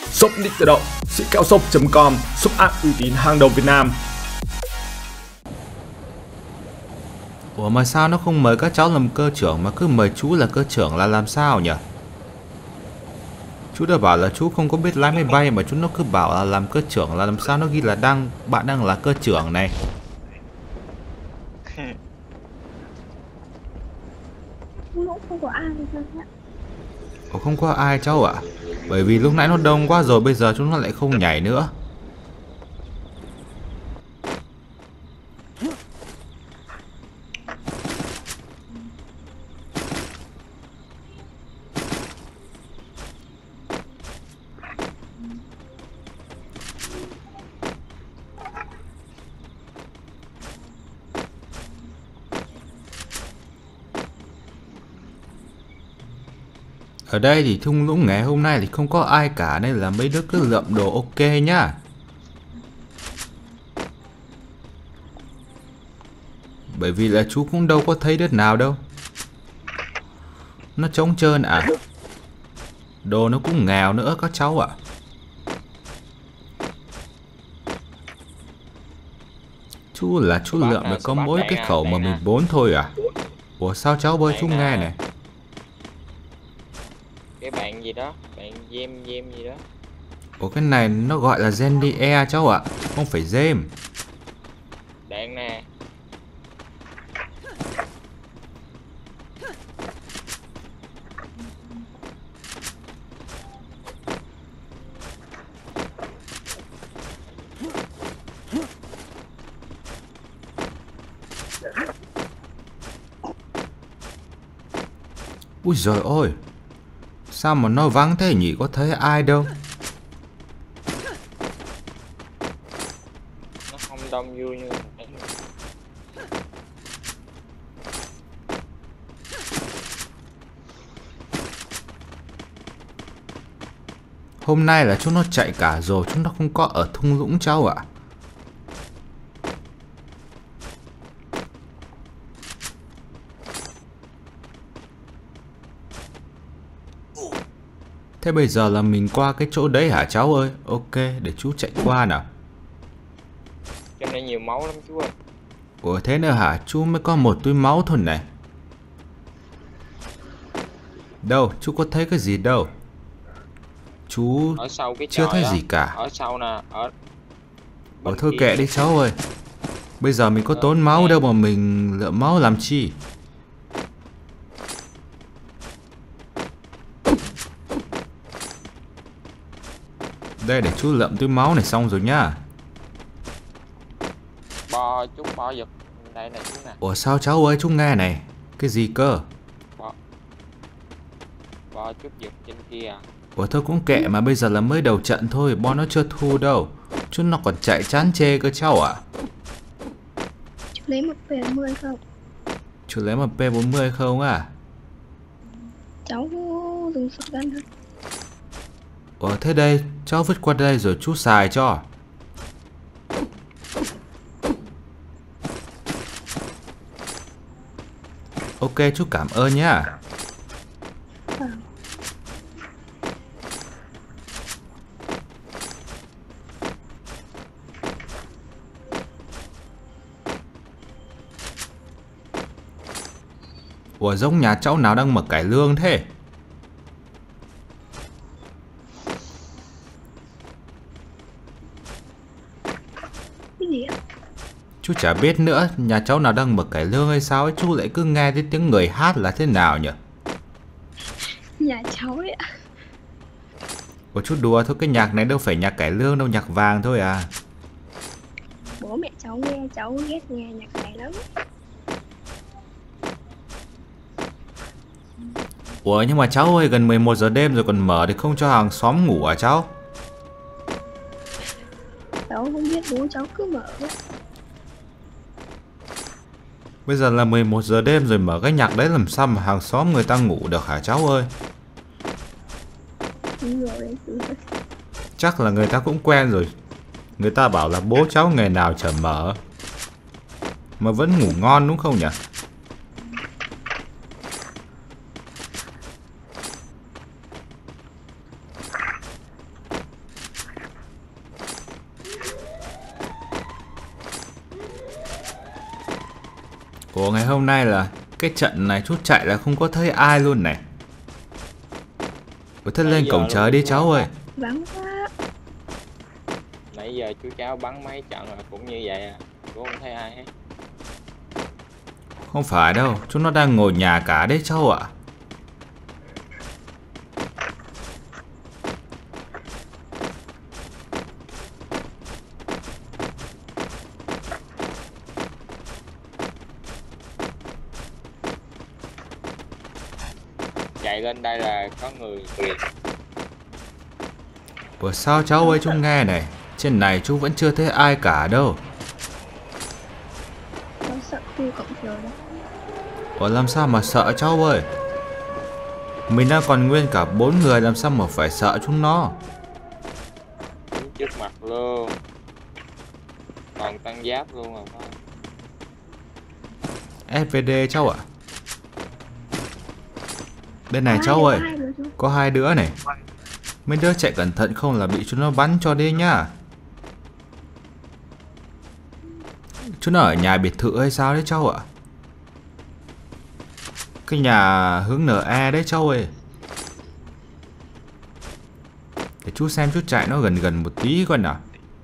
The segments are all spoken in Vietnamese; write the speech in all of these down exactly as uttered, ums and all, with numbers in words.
Shop Nick tự động, sĩ kẹo shop chấm com, shop app uy tín hàng đầu Việt Nam. Ủa mà sao nó không mời các cháu làm cơ trưởng mà cứ mời chú là cơ trưởng là làm sao nhỉ? Chú đã bảo là chú không có biết lái máy bay mà chú nó cứ bảo là làm cơ trưởng, là làm sao nó ghi là đang bạn đang là cơ trưởng này. Không có ai sao ạ? Ủa không có ai cháu ạ? Bởi vì lúc nãy nó đông quá rồi, bây giờ chúng nó lại không nhảy nữa. Ở đây thì thung lũng ngày hôm nay thì không có ai cả, nên là mấy đứa cứ lượm đồ ok nhá. Bởi vì là chú cũng đâu có thấy đứa nào đâu. Nó trống trơn à? Đồ nó cũng nghèo nữa các cháu ạ. Chú là chú lượm được có mỗi cái khẩu mà mình bốn thôi à? Ủa sao cháu bơi chú nghe này? Cái bạn gì đó, bạn Gem Gem gì đó. Ủa cái này nó gọi là Zendy Air cháu ạ, không phải Gem. Đạn nè. Ui giời ơi, sao mà nó vắng thế nhỉ, có thấy ai đâu. Nó không đông vui như Hôm nay là chúng nó chạy cả rồi, chúng nó không có ở thung lũng cháu ạ. Thế bây giờ là mình qua cái chỗ đấy hả cháu ơi? Ok, để chú chạy qua nào. Trong đây nhiều máu lắm chú ơi. Ủa thế nữa hả? Chú mới có một túi máu thôi này. Đâu, chú có thấy cái gì đâu. Chú Ở sau cái chưa thấy đó. gì cả. Ở sau nè, ở Ủa thôi kệ đi cháu ơi. Bây giờ mình có tốn máu đâu mà mình lượm máu làm chi. Đây để chú lượm túi máu này xong rồi nhá. Bo chú bo giật. Đây nè chú nè. Ủa sao cháu ơi, chú nghe này. Cái gì cơ? Bo, bo chút giật trên kia. Ủa thôi cũng kệ mà, bây giờ là mới đầu trận thôi, bo nó chưa thu đâu. Chú nó còn chạy chán chê cơ cháu ạ. Chú lấy một P bốn mươi không? Chú lấy một P bốn mươi không à? Cháu dùng shotgun thôi. Ủa thế đây, cháu vứt qua đây rồi chú xài cho. Ok chú cảm ơn nhá. Vâng. Ủa giống nhà cháu nào đang mở cải lương thế? Cái gì ạ? Chú chả biết nữa, nhà cháu nào đang mở cải lương hay sao ấy, chú lại cứ nghe thấy tiếng người hát là thế nào nhỉ? Nhà cháu ấy ạ. Ủa chú đùa thôi, cái nhạc này đâu phải nhạc cải lương đâu, nhạc vàng thôi à. Bố mẹ cháu nghe, cháu ghét nghe nhạc này lắm. Ủa nhưng mà cháu ơi, gần mười một giờ đêm rồi còn mở thì không cho hàng xóm ngủ à cháu? Cháu không biết, bố cháu cứ mở ấy. Bây giờ là mười một giờ đêm rồi mở cái nhạc đấy làm sao mà hàng xóm người ta ngủ được hả cháu ơi? Đúng rồi đấy chú. Chắc là người ta cũng quen rồi. Người ta bảo là bố cháu ngày nào chả mở mà vẫn ngủ ngon đúng không nhỉ? Ủa ngày hôm nay là cái trận này chú chạy là không có thấy ai luôn này. Ủa thế lên cổng chờ đi cháu ơi. Vắng quá. Nãy giờ chú cháu bắn mấy trận là cũng như vậy à, cũng không thấy ai hết. Không phải đâu, chúng nó đang ngồi nhà cả đấy cháu ạ. Chạy lên đây là có người liền. Ủa sao cháu ơi chú nghe này, trên này chú vẫn chưa thấy ai cả đâu. Cháu sợ khu cổng chờ đó. Ủa làm sao mà sợ cháu ơi. Mình đang còn nguyên cả bốn người, làm sao mà phải sợ chúng nó. Đứng trước mặt luôn. Còn tăng giáp luôn mà phải. ét vê đê cháu ạ. Bên này cháu ơi, có hai đứa này. Mấy đứa chạy cẩn thận không là bị chúng nó bắn cho đi nhá. Chúng nó ở nhà biệt thự hay sao đấy cháu ạ? Cái nhà hướng en e đấy cháu ơi. Để chú xem chú chạy nó gần gần một tí coi nào.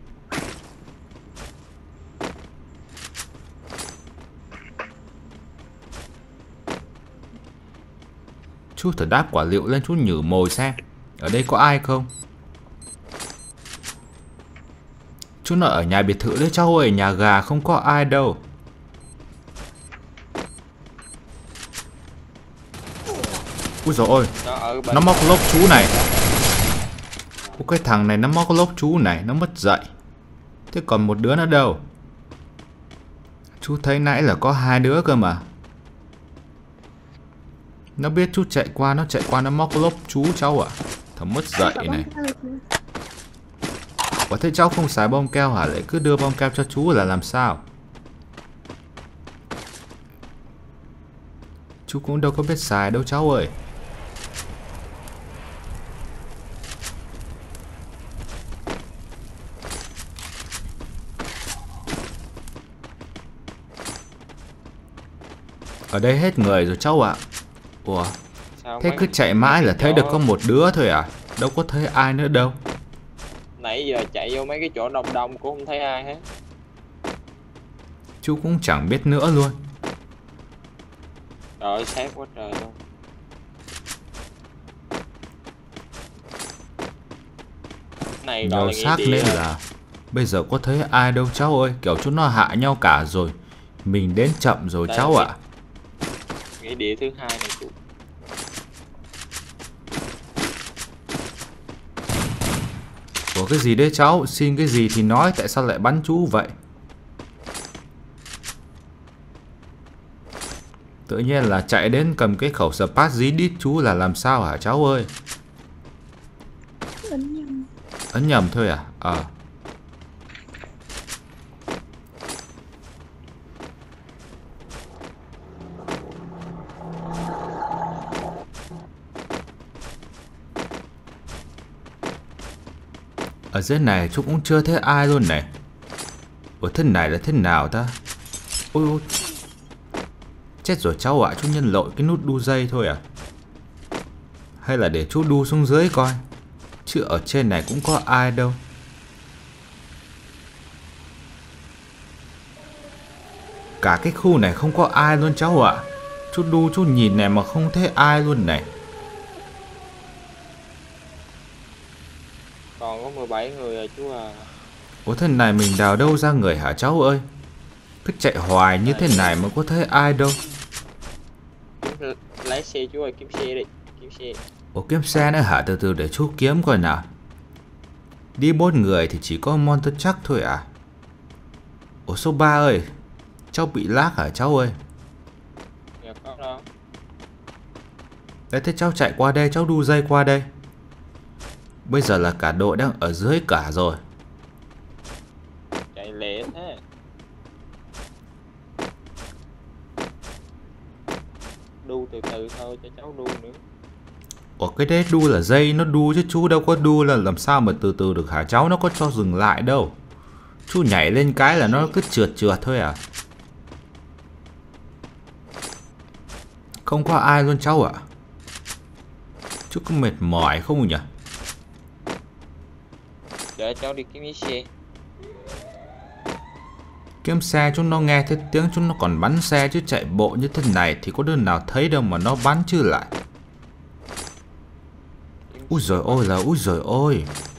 Chú thử đáp quả liệu lên chú nhử mồi xem ở đây có ai không. Chú nó ở nhà biệt thự đấy cháu ơi, nhà gà không có ai đâu. Úi dồi ôi, nó, nó móc lốp chú này. Ủa cái thằng này nó móc lốp chú này, nó mất dậy. Thế còn một đứa nữa đâu? Chú thấy nãy là có hai đứa cơ mà. Nó biết chú chạy qua, nó chạy qua nó móc lốp chú cháu ạ. À? Thằng mất dậy này. Ủa thế cháu không xài bom keo hả? Lại cứ đưa bom keo cho chú là làm sao? Chú cũng đâu có biết xài đâu cháu ơi. Ở đây hết người rồi cháu ạ. À. Ủa, sao thế cứ chạy mãi là thấy được có một đứa thôi à? Đâu có thấy ai nữa đâu. Nãy giờ chạy vô mấy cái chỗ đông đông cũng không thấy ai hết. Chú cũng chẳng biết nữa luôn. Trời ơi, sát quá trời luôn. Này nhiều xác nên là bây giờ có thấy ai đâu cháu ơi. Kiểu chúng nó hạ nhau cả rồi. Mình đến chậm rồi. Đấy, cháu ạ. À. Nghĩa địa thứ hai này chú. Ủa cái gì đấy cháu? Xin cái gì thì nói, tại sao lại bắn chú vậy? Tự nhiên là chạy đến cầm cái khẩu spat dí đít chú là làm sao hả cháu ơi? Ấn nhầm. Ấn nhầm thôi à? Ờ. À. Ở dưới này chú cũng chưa thấy ai luôn này. Ủa thế này là thế nào ta? Ôi ôi. Chết rồi cháu ạ, à, chú nhân lội cái nút đu dây thôi à? Hay là để chú đu xuống dưới coi. Chứ ở trên này cũng có ai đâu. Cả cái khu này không có ai luôn cháu ạ. À. Chú đu chú nhìn này mà không thấy ai luôn này. Còn có mười bảy người rồi chú à. Ủa thế này mình đào đâu ra người hả cháu ơi? Cứ chạy hoài như thế này mà có thấy ai đâu. Lái xe chú ơi, kiếm xe đi. Kiếm xe. Ủa kiếm xe nữa hả? Từ từ để chú kiếm coi nào. Đi bốn người thì chỉ có Monster chắc thôi à? Ủa số ba ơi, cháu bị lag hả cháu ơi? Dạ có đâu. Đấy thế cháu chạy qua đây, cháu đu dây qua đây. Bây giờ là cả đội đang ở dưới cả rồi. Chạy lẹ thế. Đu từ từ thôi cho cháu đu nữa. Ủa cái đấy đu là dây nó đu chứ chú đâu có đu là làm sao mà từ từ được hả cháu? Nó có cho dừng lại đâu. Chú nhảy lên cái là nó cứ trượt trượt thôi à? Không có ai luôn cháu ạ. Chú có mệt mỏi không nhỉ? Để cháu đi kiếm chiếc xe. Kiếm xe chúng nó nghe thấy tiếng chúng nó còn bắn xe, chứ chạy bộ như thế này thì có đứa nào thấy đâu mà nó bắn chứ lại. Úi giời ôi là úi giời ôi.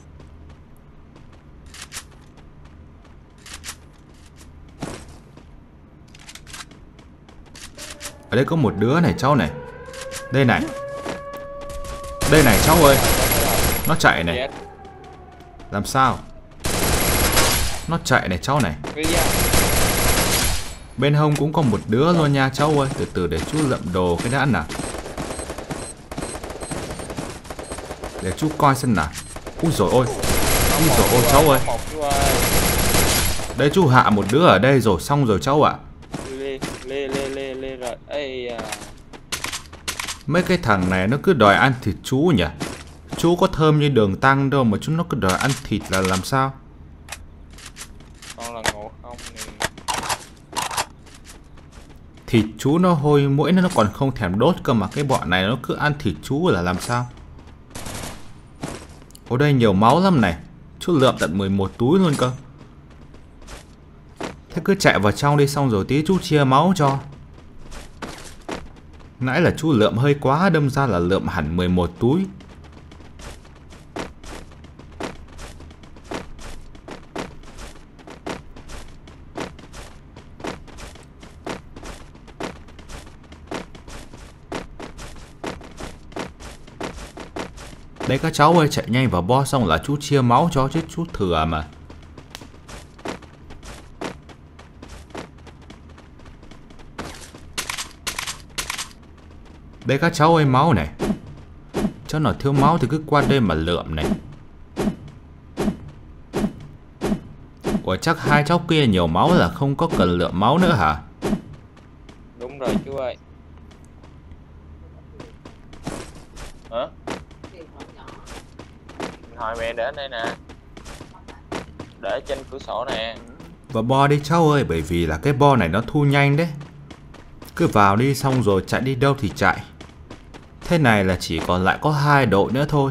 Ở đây có một đứa này cháu này. Đây này. Đây này cháu ơi. Nó chạy này. Chết. Làm sao? Nó chạy này cháu này. Cứ ra. Bên hông cũng có một đứa luôn nha cháu ơi. Từ từ để chú lượm đồ cái đã nào. Để chú coi xem nào. Úi dồi ôi. Úi dồi ôi cháu ơi. Một chú ơi. Đây chú hạ một đứa ở đây rồi, xong rồi cháu ạ. Lê lê lê lê lê rồi. Ây à. Mấy cái thằng này nó cứ đòi ăn thịt chú nhỉ. Chú có thơm như đường tăng đâu mà chúng nó cứ đòi ăn thịt là làm sao? Con là ngộ không nè. Thịt chú nó hôi mũi, nó còn không thèm đốt cơ mà cái bọn này nó cứ ăn thịt chú là làm sao? Ở đây nhiều máu lắm này. Chú lượm tận mười một túi luôn cơ. Thế cứ chạy vào trong đi, xong rồi tí chú chia máu cho. Nãy là chú lượm hơi quá, đâm ra là lượm hẳn mười một túi. Đấy các cháu ơi, chạy nhanh vào bo xong là chú chia máu cho chứ chú thừa mà. Đây các cháu ơi, máu này. Cháu nào thiếu máu thì cứ qua đây mà lượm này. Ủa chắc hai cháu kia nhiều máu là không có cần lượm máu nữa hả? Đúng rồi chú ơi. Hả? Hỏi mẹ để đây nè. Để trên cửa sổ nè. Và bo đi cháu ơi, bởi vì là cái bo này nó thu nhanh đấy. Cứ vào đi xong rồi chạy đi đâu thì chạy. Thế này là chỉ còn lại có hai đội nữa thôi.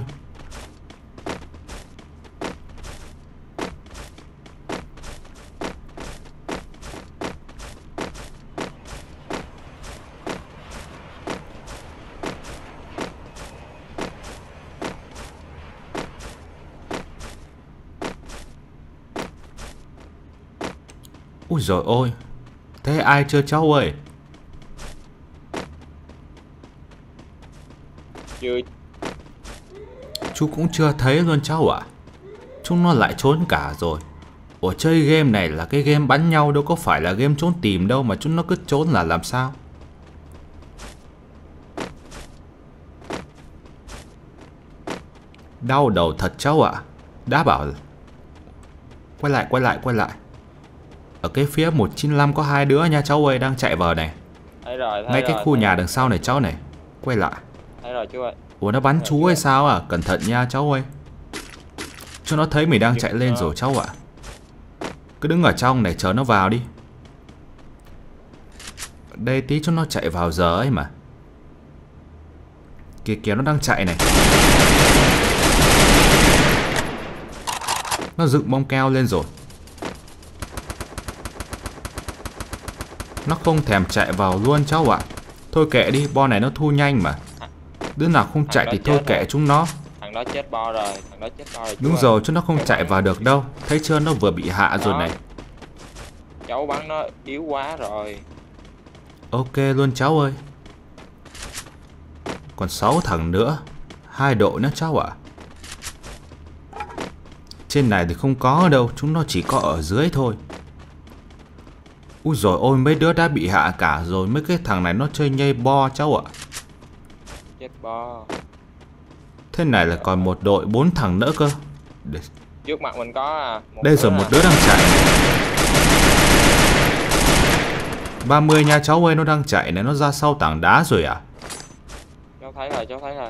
Ui giời ôi. Thế ai chưa cháu ơi? Chưa. Chú cũng chưa thấy luôn cháu ạ. Chúng nó lại trốn cả rồi. Ủa chơi game này là cái game bắn nhau, đâu có phải là game trốn tìm đâu mà chúng nó cứ trốn là làm sao? Đau đầu thật cháu ạ. Đã bảo. Quay lại quay lại quay lại. Ở cái phía một chín năm có hai đứa nha cháu ơi, đang chạy vào này. Thấy rồi, thấy ngay rồi, cái khu thấy nhà rồi. đằng sau này cháu này. Quay lại. Thấy rồi chú ơi. Ủa nó bắn Rồi, chú chú hay ơi. sao à? Cẩn thận nha cháu ơi. Cho nó thấy mình đang chạy lên rồi cháu ạ. Cứ đứng ở trong này chờ nó vào đi. Đây tí cho nó chạy vào giờ ấy mà. Kìa kìa nó đang chạy này. Nó dựng bom keo lên rồi. Nó không thèm chạy vào luôn cháu ạ. Thôi kệ đi, bo này nó thu nhanh mà. Đứa nào không chạy thì thôi kệ chúng nó. Thằng đó chết bo rồi, thằng đó chết bo rồi. chú Đúng ơi. rồi, chứ nó không chạy vào được đâu. Thấy chưa, nó vừa bị hạ rồi Đó. này. Cháu bắn nó yếu quá rồi. Ok luôn cháu ơi. Còn sáu thằng nữa. Hai đội nữa cháu ạ. Trên này thì không có đâu, chúng nó chỉ có ở dưới thôi. Úi dồi ôi, mấy đứa đã bị hạ cả rồi. Mấy cái thằng này nó chơi nhây bo cháu ạ. Chết bo. Thế này là còn một đội bốn thằng nữa cơ. Để... Trước mặt mình có à, một Đây đứa rồi, à. một đứa đang chạy. ba mươi nha cháu ơi, nó đang chạy này, nó ra sau tảng đá rồi à? Cháu thấy rồi, cháu thấy rồi.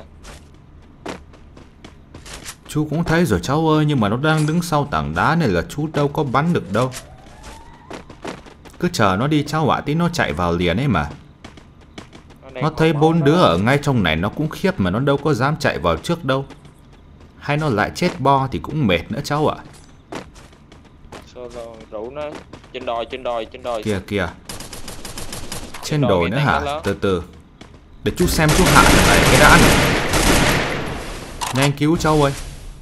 Chú cũng thấy rồi cháu ơi, nhưng mà nó đang đứng sau tảng đá này là chú đâu có bắn được đâu. Cứ chờ nó đi cháu ạ, tí nó chạy vào liền ấy mà. Nó đây Nó còn thấy máu bốn đứa đó. ở ngay trong này nó cũng khiếp mà nó đâu có dám chạy vào trước đâu. Hay nó lại chết bo thì cũng mệt nữa cháu ạ. Solo rủ nó trên đồi trên đồi trên đồi. Kìa kìa. Trên đồi đồi nghe nữa tiếng hả? nó lớn. Từ từ. Để chú xem chú hạ lại cái đã này. Nhanh cứu cháu ơi.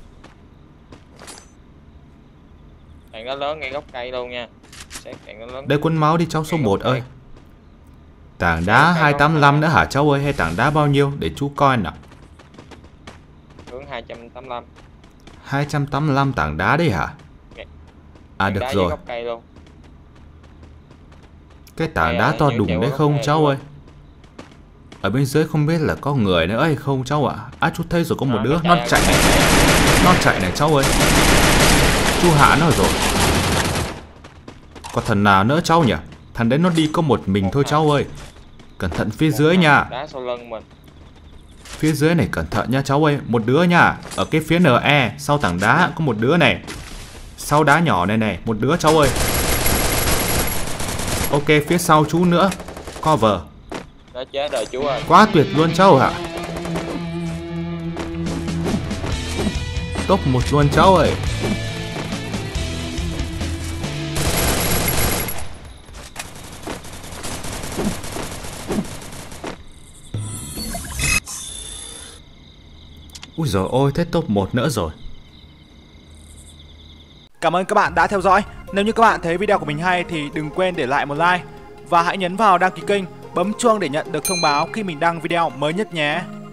Đạn nó lớn ngay gốc cây luôn nha. Xét đạn nó lớn. Đây quân máu đi cháu số Ngay một gốc cây. ơi. Tảng đá Cây hai gốc tám cây lăm nè. nữa hả cháu ơi? Hay tảng đá bao nhiêu? Để chú coi nào. Hướng hai trăm tám mươi lăm. hai trăm tám mươi lăm tảng đá đấy hả? Dạ. À Tảng được đá dưới rồi. gốc cây luôn. Cái tảng Cây đá à, to nhiều đùng chèo đấy gốc không cây cháu luôn. ơi? Ở bên dưới không biết là có người nữa ấy không cháu ạ? À chú thấy rồi có một À, đứa nó nó chạy chạy à, này. Nó chạy này cháu ơi. Chú hạ nó rồi. Có thằng nào nữa cháu nhỉ? Thằng đấy nó đi có một mình thôi cháu ơi. Cẩn thận phía dưới nha. Đá sau lưng mình. Phía dưới này cẩn thận nha cháu ơi. Một đứa nha. Ở cái phía en e sau tảng đá có một đứa này. Sau đá nhỏ này này. Một đứa cháu ơi. Ok phía sau chú nữa. Cover. Nó chết rồi chú ơi. Quá tuyệt luôn cháu ạ. Top một luôn cháu ơi. Úi giời ôi, thế top một nữa rồi. Cảm ơn các bạn đã theo dõi. Nếu như các bạn thấy video của mình hay thì đừng quên để lại một like. Và hãy nhấn vào đăng ký kênh, bấm chuông để nhận được thông báo khi mình đăng video mới nhất nhé.